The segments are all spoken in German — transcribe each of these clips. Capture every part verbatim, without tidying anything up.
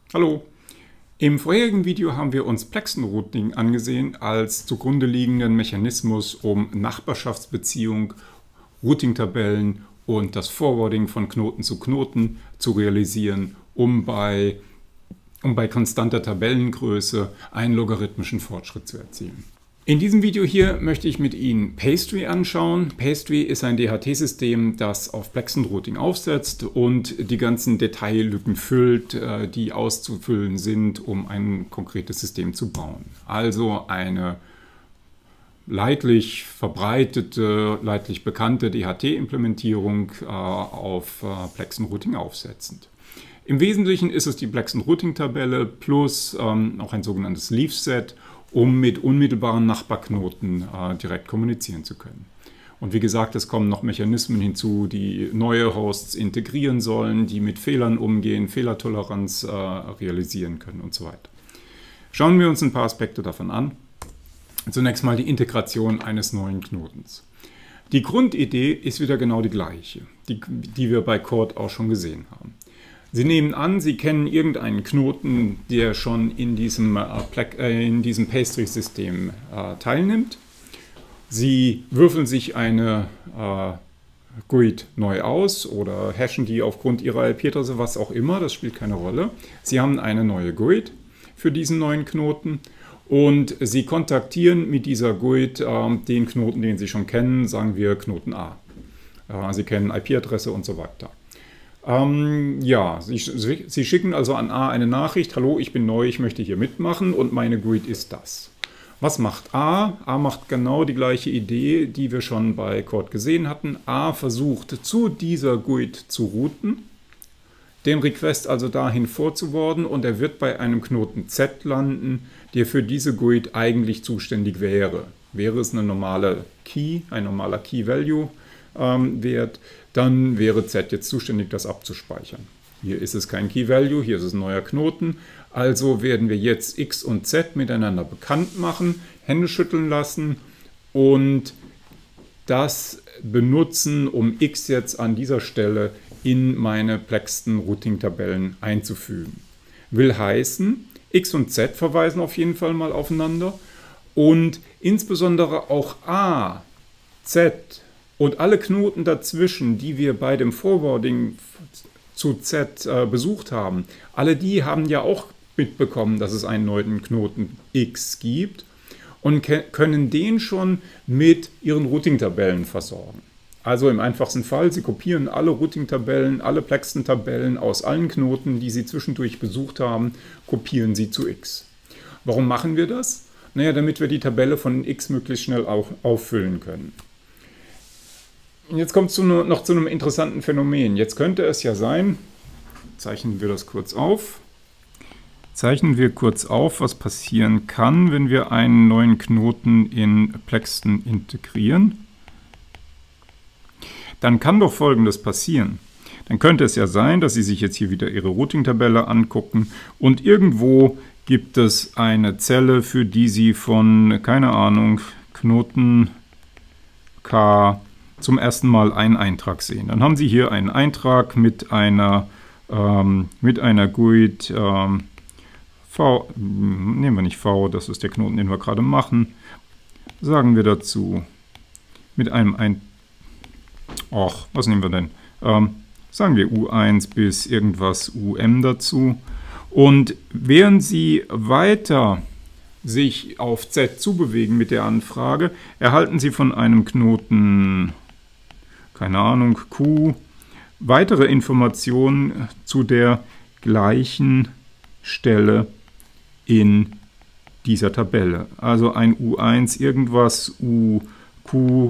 Hallo! Im vorherigen Video haben wir uns Plexen Routing angesehen als zugrunde liegenden Mechanismus, um Nachbarschaftsbeziehung, Routing-Tabellen und das Forwarding von Knoten zu Knoten zu realisieren, um bei, um bei konstanter Tabellengröße einen logarithmischen Fortschritt zu erzielen. In diesem Video hier möchte ich mit Ihnen Pastry anschauen. Pastry ist ein D H T-System, das auf Plexen Routing aufsetzt und die ganzen Detaillücken füllt, die auszufüllen sind, um ein konkretes System zu bauen. Also eine leidlich verbreitete, leidlich bekannte D H T-Implementierung auf Plexen Routing aufsetzend. Im Wesentlichen ist es die Plexen Routing-Tabelle plus ähm, auch ein sogenanntes Leaf-Set, um mit unmittelbaren Nachbarknoten äh, direkt kommunizieren zu können. Und wie gesagt, es kommen noch Mechanismen hinzu, die neue Hosts integrieren sollen, die mit Fehlern umgehen, Fehlertoleranz äh, realisieren können und so weiter. Schauen wir uns ein paar Aspekte davon an. Zunächst mal die Integration eines neuen Knotens. Die Grundidee ist wieder genau die gleiche, die, die wir bei Chord auch schon gesehen haben. Sie nehmen an, Sie kennen irgendeinen Knoten, der schon in diesem, äh, in diesem Pastry-System äh, teilnimmt. Sie würfeln sich eine äh, G U I D neu aus oder hashen die aufgrund Ihrer I P-Adresse, was auch immer, das spielt keine Rolle. Sie haben eine neue G U I D für diesen neuen Knoten und Sie kontaktieren mit dieser G U I D äh, den Knoten, den Sie schon kennen, sagen wir Knoten A. Äh, Sie kennen I P-Adresse und so weiter. Ähm, ja, Sie, Sie schicken also an A eine Nachricht, hallo, ich bin neu, ich möchte hier mitmachen und meine G U I D ist das. Was macht A? A macht genau die gleiche Idee, die wir schon bei Chord gesehen hatten. A versucht zu dieser G U I D zu routen, den Request also dahin vorzuworden und er wird bei einem Knoten Z landen, der für diese G U I D eigentlich zuständig wäre. Wäre es eine normale Key, ein normaler Key-Value, Wert, dann wäre Z jetzt zuständig, das abzuspeichern. Hier ist es kein Key-Value, hier ist es ein neuer Knoten. Also werden wir jetzt X und Z miteinander bekannt machen, Hände schütteln lassen und das benutzen, um X jetzt an dieser Stelle in meine Plexen Routing-Tabellen einzufügen. Will heißen, X und Z verweisen auf jeden Fall mal aufeinander und insbesondere auch A, Z, und alle Knoten dazwischen, die wir bei dem Forwarding zu Z äh, besucht haben, alle die haben ja auch mitbekommen, dass es einen neuen Knoten X gibt und können den schon mit ihren Routing-Tabellen versorgen. Also im einfachsten Fall, Sie kopieren alle Routing-Tabellen, alle Plexen-Tabellen aus allen Knoten, die Sie zwischendurch besucht haben, kopieren Sie zu X. Warum machen wir das? Naja, damit wir die Tabelle von X möglichst schnell auch auffüllen können. Jetzt kommt es noch zu einem interessanten Phänomen. Jetzt könnte es ja sein, zeichnen wir das kurz auf, zeichnen wir kurz auf, was passieren kann, wenn wir einen neuen Knoten in Plexen integrieren. Dann kann doch Folgendes passieren. Dann könnte es ja sein, dass Sie sich jetzt hier wieder Ihre Routing-Tabelle angucken und irgendwo gibt es eine Zelle, für die Sie von, keine Ahnung, Knoten K zum ersten Mal einen Eintrag sehen. Dann haben Sie hier einen Eintrag mit einer, ähm, mit einer G U I D ähm, V, nehmen wir nicht V, das ist der Knoten, den wir gerade machen, sagen wir dazu, mit einem ein, ach, was nehmen wir denn? Ähm, sagen wir U eins bis irgendwas U M dazu. Und während Sie weiter sich auf Z zubewegen mit der Anfrage, erhalten Sie von einem Knoten, keine Ahnung, Q, weitere Informationen zu der gleichen Stelle in dieser Tabelle. Also ein U eins irgendwas, U Q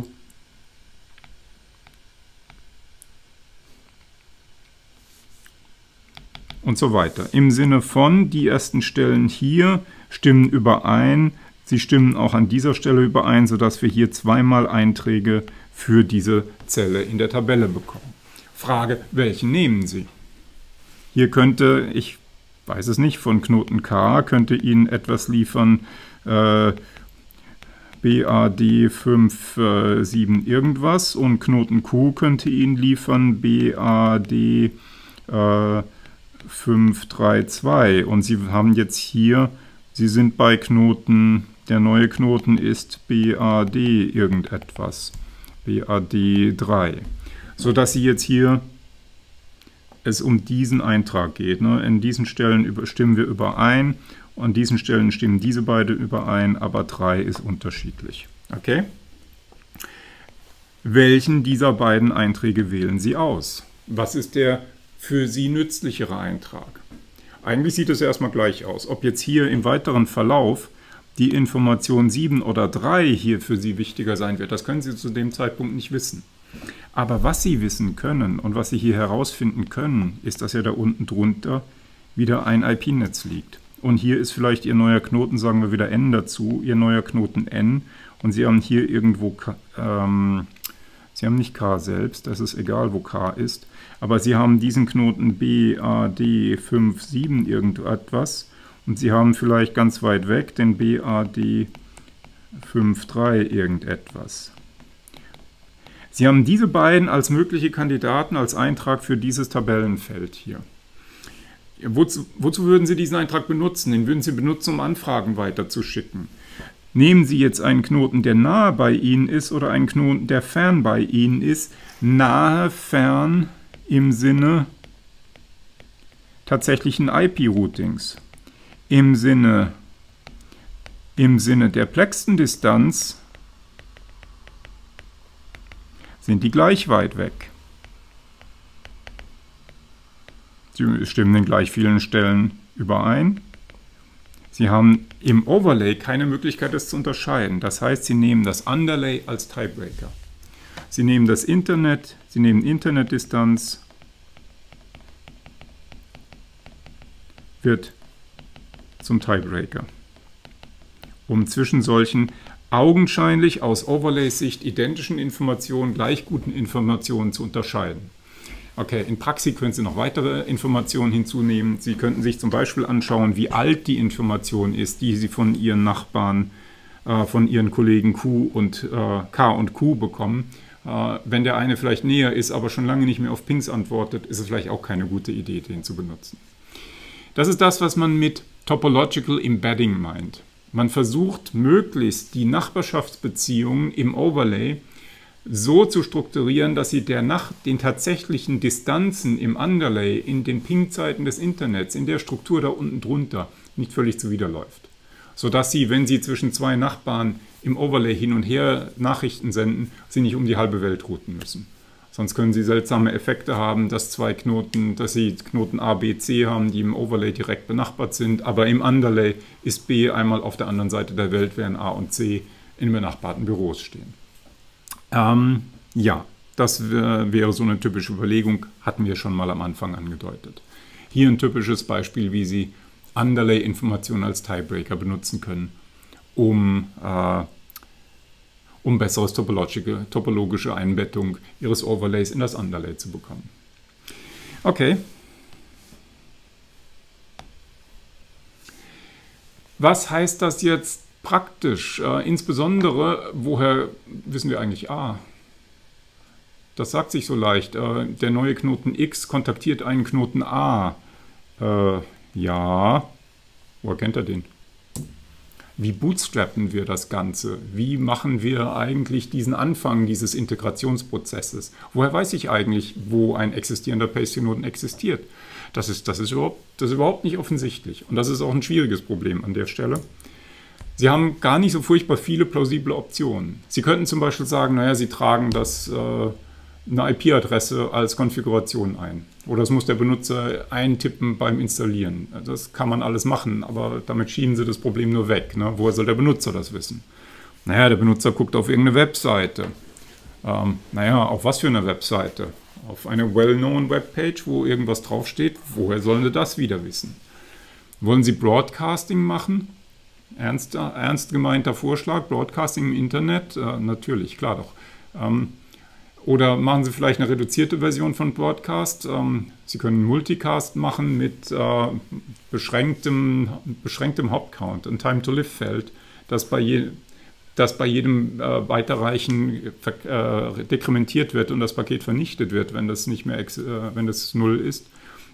und so weiter. Im Sinne von, die ersten Stellen hier stimmen überein, sie stimmen auch an dieser Stelle überein, sodass wir hier zweimal Einträge für diese Zelle in der Tabelle bekommen. Frage, welchen nehmen Sie? Hier könnte, ich weiß es nicht, von Knoten K könnte Ihnen etwas liefern, äh, B A D fünf sieben irgendwas und Knoten Q könnte Ihnen liefern B A D äh, fünf drei zwei. Und Sie haben jetzt hier, Sie sind bei Knoten, der neue Knoten ist B A D irgendetwas, B A D drei. Sodass Sie jetzt hier es um diesen Eintrag geht. Ne? In diesen Stellen stimmen wir überein, an diesen Stellen stimmen diese beiden überein, aber drei ist unterschiedlich. Okay? Welchen dieser beiden Einträge wählen Sie aus? Was ist der für Sie nützlichere Eintrag? Eigentlich sieht es erstmal gleich aus. Ob jetzt hier im weiteren Verlauf die Information sieben oder drei hier für Sie wichtiger sein wird, das können Sie zu dem Zeitpunkt nicht wissen. Aber was Sie wissen können und was Sie hier herausfinden können, ist, dass ja da unten drunter wieder ein I P-Netz liegt. Und hier ist vielleicht Ihr neuer Knoten, sagen wir wieder N dazu, Ihr neuer Knoten N. Und Sie haben hier irgendwo, ähm, Sie haben nicht K selbst, das ist egal, wo K ist. Aber Sie haben diesen Knoten B A D fünf sieben irgendetwas. Und Sie haben vielleicht ganz weit weg den B A D fünf drei irgendetwas. Sie haben diese beiden als mögliche Kandidaten als Eintrag für dieses Tabellenfeld hier. Wozu, wozu würden Sie diesen Eintrag benutzen? Den würden Sie benutzen, um Anfragen weiterzuschicken. Nehmen Sie jetzt einen Knoten, der nahe bei Ihnen ist, oder einen Knoten, der fern bei Ihnen ist. Nahe, fern im Sinne tatsächlichen I P-Routings. Im Sinne, im Sinne der Plexendistanz sind die gleich weit weg. Sie stimmen in gleich vielen Stellen überein. Sie haben im Overlay keine Möglichkeit, das zu unterscheiden. Das heißt, Sie nehmen das Underlay als Tiebreaker. Sie nehmen das Internet, Sie nehmen Internetdistanz, wird zum Tiebreaker, um zwischen solchen augenscheinlich aus Overlay-Sicht identischen Informationen gleich guten Informationen zu unterscheiden. Okay, in Praxis können Sie noch weitere Informationen hinzunehmen. Sie könnten sich zum Beispiel anschauen, wie alt die Information ist, die Sie von Ihren Nachbarn, äh, von Ihren Kollegen Q und äh, K und Q bekommen. Äh, wenn der eine vielleicht näher ist, aber schon lange nicht mehr auf Pings antwortet, ist es vielleicht auch keine gute Idee, den zu benutzen. Das ist das, was man mit Topological Embedding meint. Man versucht möglichst die Nachbarschaftsbeziehungen im Overlay so zu strukturieren, dass sie der nach den tatsächlichen Distanzen im Underlay, in den Ping-Zeiten des Internets, in der Struktur da unten drunter nicht völlig zuwiderläuft. Sodass Sie, wenn Sie zwischen zwei Nachbarn im Overlay hin und her Nachrichten senden, Sie nicht um die halbe Welt routen müssen. Sonst können Sie seltsame Effekte haben, dass zwei Knoten, dass Sie Knoten A, B, C haben, die im Overlay direkt benachbart sind, aber im Underlay ist B einmal auf der anderen Seite der Welt, während A und C in benachbarten Büros stehen. Ähm, ja, das wäre so eine typische Überlegung, hatten wir schon mal am Anfang angedeutet. Hier ein typisches Beispiel, wie Sie Underlay-Informationen als Tiebreaker benutzen können, um äh, um besseres topologische, topologische Einbettung Ihres Overlays in das Underlay zu bekommen. Okay. Was heißt das jetzt praktisch? Äh, insbesondere, woher wissen wir eigentlich A? Das sagt sich so leicht. Äh, der neue Knoten X kontaktiert einen Knoten A. Äh, ja, woher kennt er den? Wie bootstrappen wir das Ganze? Wie machen wir eigentlich diesen Anfang dieses Integrationsprozesses? Woher weiß ich eigentlich, wo ein existierender Pasty-Knoten existiert? Das ist, das, ist überhaupt, das ist überhaupt nicht offensichtlich. Und das ist auch ein schwieriges Problem an der Stelle. Sie haben gar nicht so furchtbar viele plausible Optionen. Sie könnten zum Beispiel sagen, naja, Sie tragen das, äh, eine I P-Adresse als Konfiguration ein. Oder es muss der Benutzer eintippen beim Installieren. Das kann man alles machen, aber damit schieben Sie das Problem nur weg. Ne? Woher soll der Benutzer das wissen? Naja, der Benutzer guckt auf irgendeine Webseite. Ähm, naja, auf was für eine Webseite? Auf eine well-known Webpage, wo irgendwas draufsteht. Woher sollen Sie das wieder wissen? Wollen Sie Broadcasting machen? Ernst, ernst gemeinter Vorschlag, Broadcasting im Internet? Äh, natürlich, klar doch. Ähm, Oder machen Sie vielleicht eine reduzierte Version von Broadcast. Ähm, Sie können Multicast machen mit äh, beschränktem, beschränktem Hop-Count, ein Time-to-Live-Feld, das bei, je, das bei jedem äh, Weiterreichen äh, dekrementiert wird und das Paket vernichtet wird, wenn das nicht mehr, äh, wenn das null ist.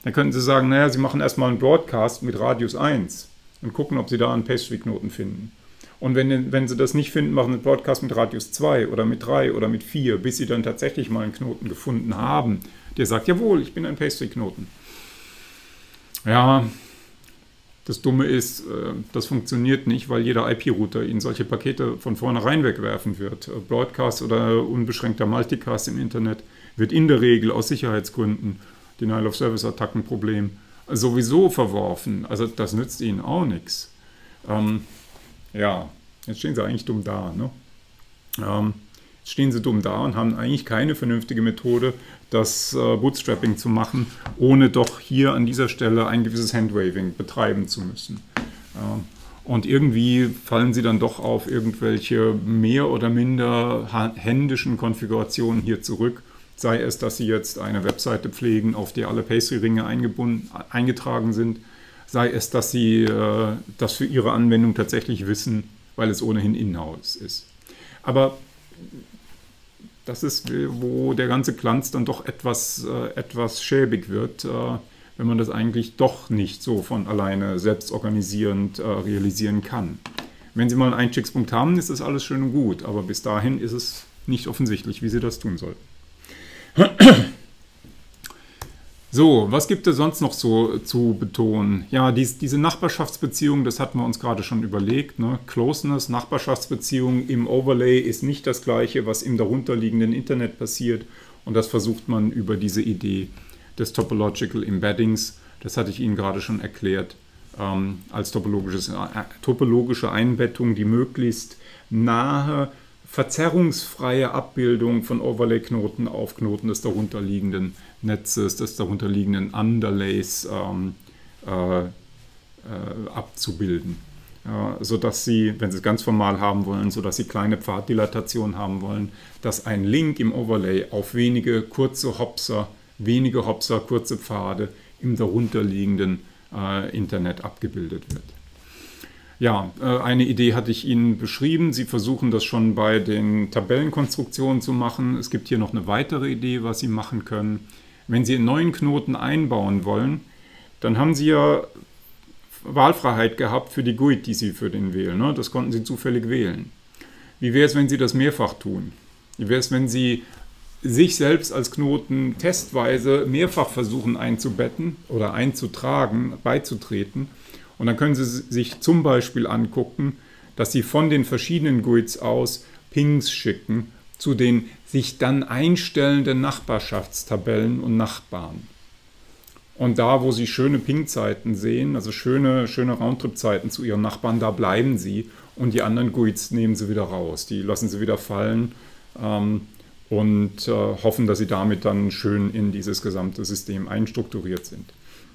Dann könnten Sie sagen, naja, Sie machen erstmal einen Broadcast mit Radius eins und gucken, ob Sie da einen Pastry-Knoten finden. Und wenn, wenn Sie das nicht finden, machen Sie einen Broadcast mit Radius zwei oder mit drei oder mit vier, bis Sie dann tatsächlich mal einen Knoten gefunden haben, der sagt, jawohl, ich bin ein Pastry-Knoten. Ja, das Dumme ist, das funktioniert nicht, weil jeder I P-Router Ihnen solche Pakete von vornherein wegwerfen wird. Broadcast oder unbeschränkter Multicast im Internet wird in der Regel aus Sicherheitsgründen, Denial-of-Service-Attackenproblem, sowieso verworfen. Also das nützt Ihnen auch nichts. Ähm, ja, jetzt stehen Sie eigentlich dumm da. Ne? Ähm, jetzt stehen Sie dumm da und haben eigentlich keine vernünftige Methode, das äh, Bootstrapping zu machen, ohne doch hier an dieser Stelle ein gewisses Handwaving betreiben zu müssen. Ähm, und irgendwie fallen Sie dann doch auf irgendwelche mehr oder minder händischen Konfigurationen hier zurück. Sei es, dass Sie jetzt eine Webseite pflegen, auf der alle Pastry-Ringe eingetragen sind, sei es, dass Sie äh, das für Ihre Anwendung tatsächlich wissen, weil es ohnehin in-house ist. Aber das ist, wo der ganze Glanz dann doch etwas, äh, etwas schäbig wird, äh, wenn man das eigentlich doch nicht so von alleine selbstorganisierend äh, realisieren kann. Wenn Sie mal einen Einstiegspunkt haben, ist das alles schön und gut, aber bis dahin ist es nicht offensichtlich, wie Sie das tun sollten. So, was gibt es sonst noch so zu betonen? Ja, dies, diese Nachbarschaftsbeziehung, das hatten wir uns gerade schon überlegt. Ne? Closeness, Nachbarschaftsbeziehung im Overlay ist nicht das Gleiche, was im darunterliegenden Internet passiert. Und das versucht man über diese Idee des Topological Embeddings, das hatte ich Ihnen gerade schon erklärt, ähm, als topologisches, äh, topologische Einbettung, die möglichst nahe, verzerrungsfreie Abbildung von Overlay-Knoten auf Knoten des darunterliegenden Netzes, des darunterliegenden Underlays ähm, äh, äh, abzubilden. Ja, sodass Sie, wenn Sie es ganz formal haben wollen, sodass Sie kleine Pfaddilatation haben wollen, dass ein Link im Overlay auf wenige kurze Hopser, wenige Hopser, kurze Pfade im darunterliegenden äh, Internet abgebildet wird. Ja, eine Idee hatte ich Ihnen beschrieben. Sie versuchen das schon bei den Tabellenkonstruktionen zu machen. Es gibt hier noch eine weitere Idee, was Sie machen können. Wenn Sie einen neuen Knoten einbauen wollen, dann haben Sie ja Wahlfreiheit gehabt für die G U I D, die Sie für den wählen. Das konnten Sie zufällig wählen. Wie wäre es, wenn Sie das mehrfach tun? Wie wäre es, wenn Sie sich selbst als Knoten testweise mehrfach versuchen einzubetten oder einzutragen, beizutreten? Und dann können Sie sich zum Beispiel angucken, dass Sie von den verschiedenen G U I Ds aus Pings schicken zu den sich dann einstellenden Nachbarschaftstabellen und Nachbarn. Und da, wo Sie schöne Ping-Zeiten sehen, also schöne, schöne Roundtrip-Zeiten zu Ihren Nachbarn, da bleiben Sie und die anderen G U I Ds nehmen Sie wieder raus. Die lassen Sie wieder fallen ähm, und äh, hoffen, dass Sie damit dann schön in dieses gesamte System einstrukturiert sind.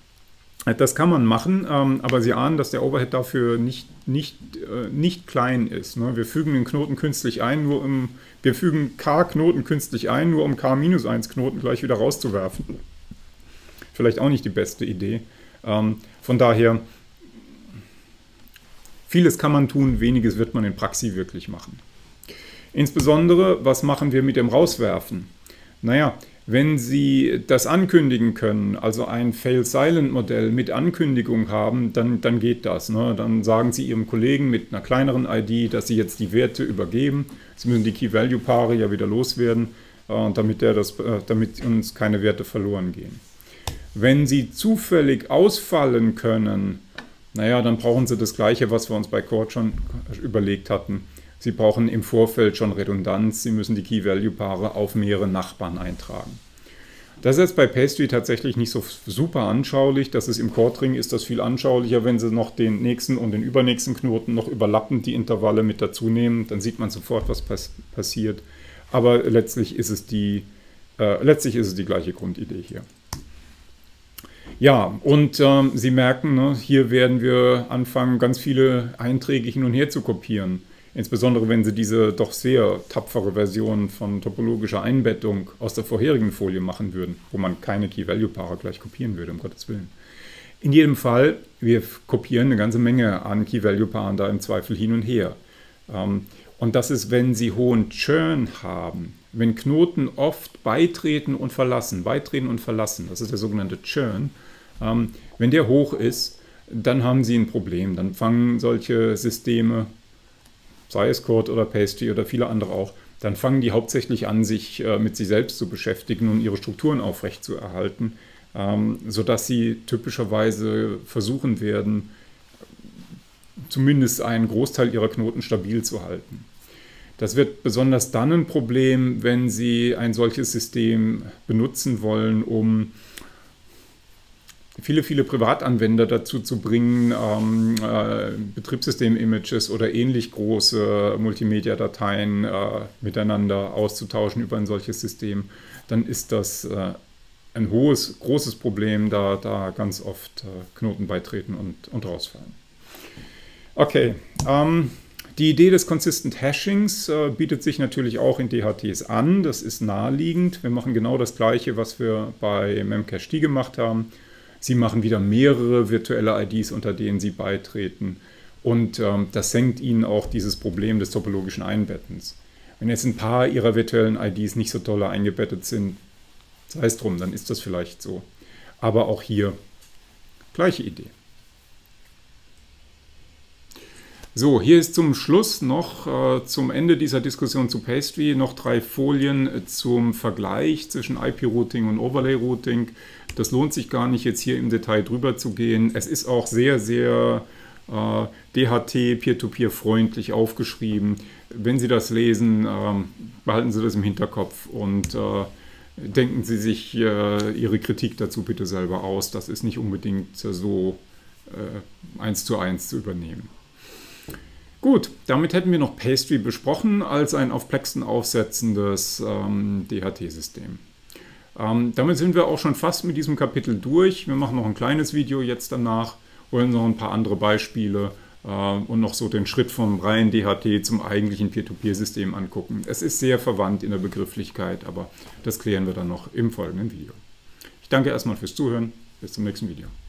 Das kann man machen, aber Sie ahnen, dass der Overhead dafür nicht, nicht, nicht klein ist. Wir fügen den Knoten künstlich ein, nur um, wir fügen k-Knoten künstlich ein, nur um k minus eins Knoten gleich wieder rauszuwerfen. Vielleicht auch nicht die beste Idee. Von daher, vieles kann man tun, weniges wird man in Praxis wirklich machen. Insbesondere, was machen wir mit dem Rauswerfen? Naja, wenn Sie das ankündigen können, also ein Fail-Silent-Modell mit Ankündigung haben, dann, dann geht das. Ne? Dann sagen Sie Ihrem Kollegen mit einer kleineren I D, dass Sie jetzt die Werte übergeben. Sie müssen die Key-Value-Paare ja wieder loswerden, äh, damit, der das, äh, damit uns keine Werte verloren gehen. Wenn Sie zufällig ausfallen können, naja, dann brauchen Sie das Gleiche, was wir uns bei Cord schon überlegt hatten. Sie brauchen im Vorfeld schon Redundanz, Sie müssen die Key-Value-Paare auf mehrere Nachbarn eintragen. Das ist jetzt bei Pastry tatsächlich nicht so super anschaulich. Das ist im Cord-Ring ist das viel anschaulicher, wenn Sie noch den nächsten und den übernächsten Knoten noch überlappend die Intervalle mit dazu nehmen. Dann sieht man sofort, was pass passiert. Aber letztlich ist es die, äh, letztlich ist es die gleiche Grundidee hier. Ja, und ähm, Sie merken, ne, hier werden wir anfangen, ganz viele Einträge hin und her zu kopieren. Insbesondere, wenn Sie diese doch sehr tapfere Version von topologischer Einbettung aus der vorherigen Folie machen würden, wo man keine Key-Value-Paare gleich kopieren würde, um Gottes Willen. In jedem Fall, wir kopieren eine ganze Menge an Key-Value-Paaren da im Zweifel hin und her. Und das ist, wenn Sie hohen Churn haben, wenn Knoten oft beitreten und verlassen, beitreten und verlassen, das ist der sogenannte Churn, Ähm, wenn der hoch ist, dann haben Sie ein Problem. Dann fangen solche Systeme, sei es Curt oder Pastry oder viele andere auch, dann fangen die hauptsächlich an, sich äh, mit sich selbst zu beschäftigen und ihre Strukturen aufrechtzuerhalten, ähm, sodass sie typischerweise versuchen werden, zumindest einen Großteil ihrer Knoten stabil zu halten. Das wird besonders dann ein Problem, wenn Sie ein solches System benutzen wollen, um viele, viele Privatanwender dazu zu bringen, ähm, äh, Betriebssystem-Images oder ähnlich große Multimedia-Dateien äh, miteinander auszutauschen über ein solches System. Dann ist das äh, ein hohes, großes Problem, da, da ganz oft äh, Knoten beitreten und, und rausfallen. Okay, ähm, die Idee des Consistent Hashings äh, bietet sich natürlich auch in D H Ts an. Das ist naheliegend. Wir machen genau das Gleiche, was wir bei Memcached gemacht haben. Sie machen wieder mehrere virtuelle I Ds, unter denen Sie beitreten. Und ähm, das senkt Ihnen auch dieses Problem des topologischen Einbettens. Wenn jetzt ein paar Ihrer virtuellen I Ds nicht so toll eingebettet sind, sei es drum, dann ist das vielleicht so. Aber auch hier gleiche Idee. So, hier ist zum Schluss noch, äh, zum Ende dieser Diskussion zu Pastry, noch drei Folien zum Vergleich zwischen I P-Routing und Overlay-Routing. Das lohnt sich gar nicht, jetzt hier im Detail drüber zu gehen. Es ist auch sehr, sehr äh, D H T, Peer-to-Peer freundlich aufgeschrieben. Wenn Sie das lesen, äh, behalten Sie das im Hinterkopf und äh, denken Sie sich äh, Ihre Kritik dazu bitte selber aus. Das ist nicht unbedingt so äh, eins zu eins zu übernehmen. Gut, damit hätten wir noch Pastry besprochen als ein auf Plexen aufsetzendes ähm, D H T-System. Ähm, damit sind wir auch schon fast mit diesem Kapitel durch. Wir machen noch ein kleines Video jetzt danach, wollen noch ein paar andere Beispiele äh, und noch so den Schritt vom reinen D H T zum eigentlichen Peer-to-Peer-System angucken. Es ist sehr verwandt in der Begrifflichkeit, aber das klären wir dann noch im folgenden Video. Ich danke erstmal fürs Zuhören. Bis zum nächsten Video.